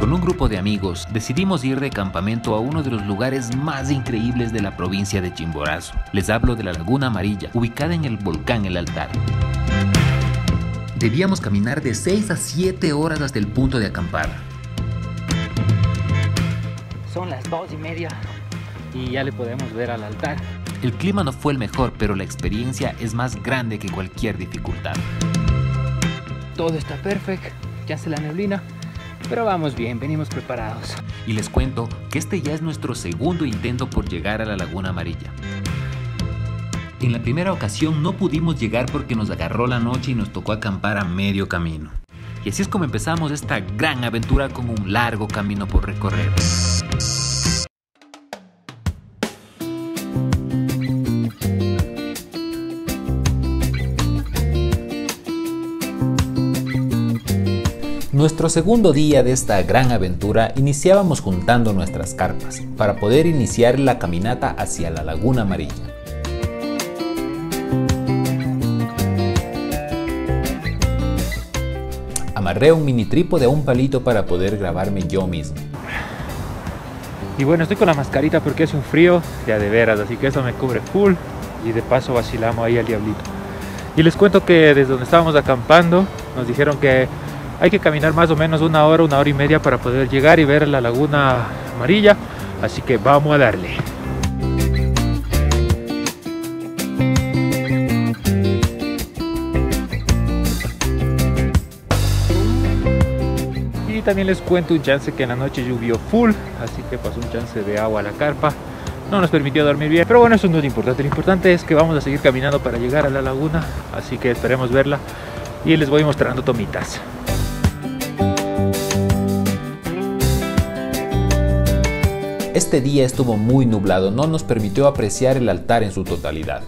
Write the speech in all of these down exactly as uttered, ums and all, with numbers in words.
Con un grupo de amigos decidimos ir de campamento a uno de los lugares más increíbles de la provincia de Chimborazo. Les hablo de la Laguna Amarilla, ubicada en el volcán El Altar. Debíamos caminar de seis a siete horas hasta el punto de acampar. Son las dos y media y ya le podemos ver al altar. El clima no fue el mejor, pero la experiencia es más grande que cualquier dificultad. Todo está perfecto, ya se la neblina, pero vamos bien, venimos preparados. Y les cuento que este ya es nuestro segundo intento por llegar a la Laguna Amarilla. En la primera ocasión no pudimos llegar porque nos agarró la noche y nos tocó acampar a medio camino. Y así es como empezamos esta gran aventura con un largo camino por recorrer. Nuestro segundo día de esta gran aventura iniciábamos juntando nuestras carpas para poder iniciar la caminata hacia la Laguna Amarilla. Amarré un mini trípode a un palito para poder grabarme yo mismo. Y bueno, estoy con la mascarita porque es un frío ya de veras, así que eso me cubre full y de paso vacilamos ahí al diablito. Y les cuento que desde donde estábamos acampando nos dijeron que hay que caminar más o menos una hora, una hora y media para poder llegar y ver la Laguna Amarilla, así que vamos a darle. Y también les cuento un chance que en la noche llovió full, así que pasó un chance de agua a la carpa. No nos permitió dormir bien, pero bueno, eso no es lo importante. Lo importante es que vamos a seguir caminando para llegar a la laguna, así que esperemos verla y les voy mostrando tomitas. Este día estuvo muy nublado, no nos permitió apreciar el altar en su totalidad.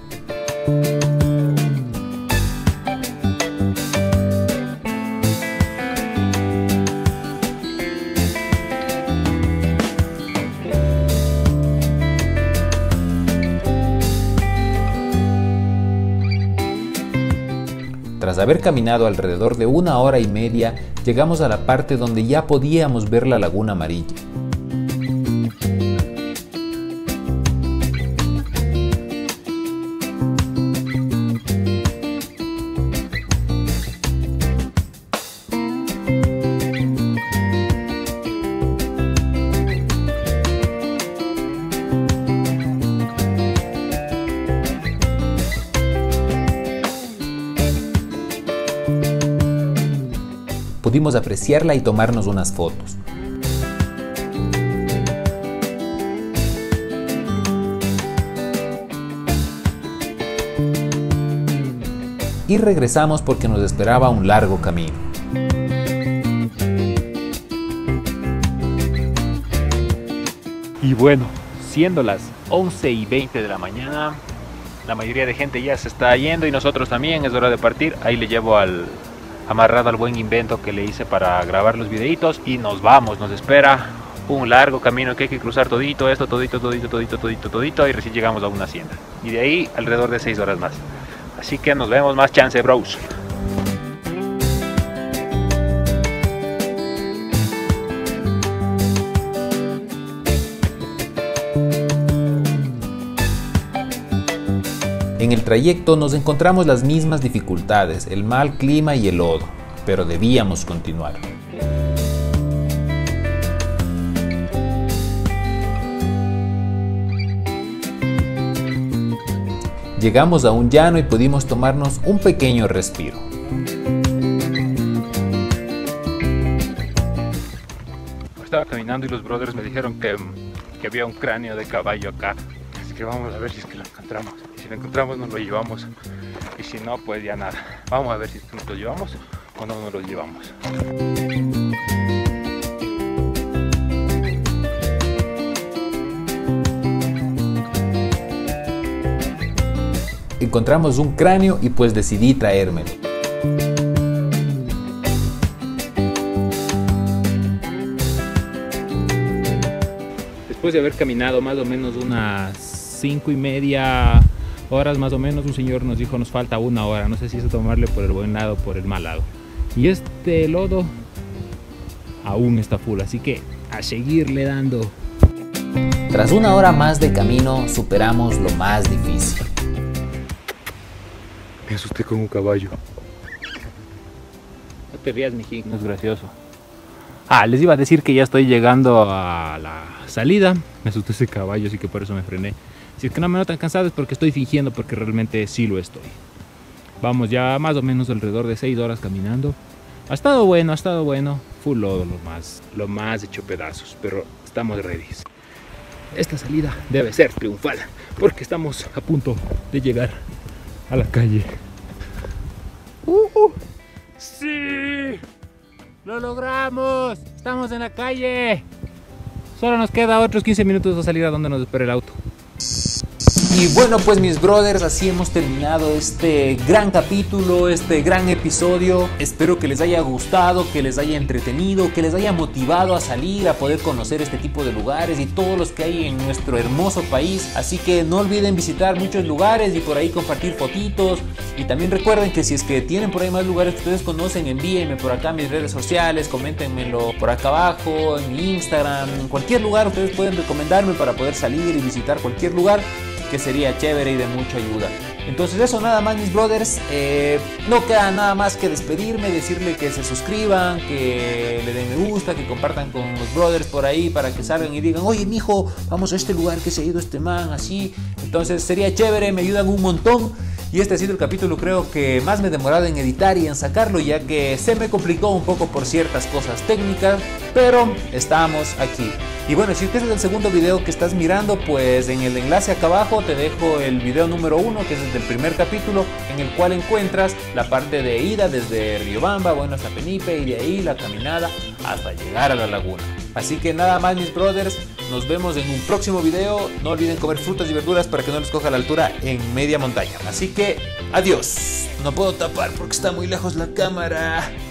Tras haber caminado alrededor de una hora y media, llegamos a la parte donde ya podíamos ver la Laguna Amarilla. Pudimos apreciarla y tomarnos unas fotos. Y regresamos porque nos esperaba un largo camino. Y bueno, siendo las once y veinte de la mañana, la mayoría de gente ya se está yendo y nosotros también, es hora de partir. Ahí le llevo al amarrado al buen invento que le hice para grabar los videitos y nos vamos, nos espera un largo camino que hay que cruzar todito esto, todito, todito, todito, todito, todito y recién llegamos a una hacienda y de ahí alrededor de seis horas más, así que nos vemos más chance, bros. En el trayecto nos encontramos las mismas dificultades, el mal clima y el lodo, pero debíamos continuar. Llegamos a un llano y pudimos tomarnos un pequeño respiro. Estaba caminando y los brothers me dijeron que, que había un cráneo de caballo acá, así que vamos a ver si es que lo encontramos. Si lo encontramos nos lo llevamos y si no pues ya nada. Vamos a ver si es que nos lo llevamos o no nos lo llevamos. Encontramos un cráneo y pues decidí traérmelo. Después de haber caminado más o menos unas cinco y media horas más o menos, un señor nos dijo nos falta una hora, no sé si es tomarle por el buen lado o por el mal lado. Y este lodo aún está full, así que a seguirle dando. Tras una hora más de camino, superamos lo más difícil. Me asusté con un caballo. No te rías, mijín, no es gracioso. Ah, les iba a decir que ya estoy llegando a la salida. Me asusté ese caballo, así que por eso me frené. Si es que no me notan cansado es porque estoy fingiendo, porque realmente sí lo estoy. Vamos ya más o menos alrededor de seis horas caminando. Ha estado bueno, ha estado bueno. Full lodo, lo más, lo más hecho pedazos, pero estamos ready. Esta salida debe ser triunfal, porque estamos a punto de llegar a la calle. Uh, uh. ¡Sí! ¡Lo logramos! ¡Estamos en la calle! Solo nos queda otros quince minutos a salir a donde nos espera el auto. Y bueno, pues mis brothers, así hemos terminado este gran capítulo, este gran episodio. Espero que les haya gustado, que les haya entretenido, que les haya motivado a salir, a poder conocer este tipo de lugares y todos los que hay en nuestro hermoso país. Así que no olviden visitar muchos lugares y por ahí compartir fotitos. Y también recuerden que si es que tienen por ahí más lugares que ustedes conocen, envíenme por acá a mis redes sociales, coméntenmelo por acá abajo, en mi Instagram, en cualquier lugar ustedes pueden recomendarme para poder salir y visitar cualquier lugar, que sería chévere y de mucha ayuda. Entonces eso nada más, mis brothers. Eh, no queda nada más que despedirme, decirle que se suscriban, que le den me gusta, que compartan con los brothers por ahí para que salgan y digan, oye mijo, vamos a este lugar que se ha ido este man, así. Entonces sería chévere, me ayudan un montón. Y este ha sido el capítulo creo que más me he demorado en editar y en sacarlo, ya que se me complicó un poco por ciertas cosas técnicas, pero estamos aquí. Y bueno, si este es el segundo video que estás mirando, pues en el enlace acá abajo te dejo el video número uno, que es desde el primer capítulo, en el cual encuentras la parte de ida desde Riobamba, bueno, hasta Penipe, y de ahí la caminada hasta llegar a la laguna. Así que nada más, mis brothers, nos vemos en un próximo video. No olviden comer frutas y verduras para que no les coja la altura en media montaña. Así que adiós. No puedo tapar porque está muy lejos la cámara.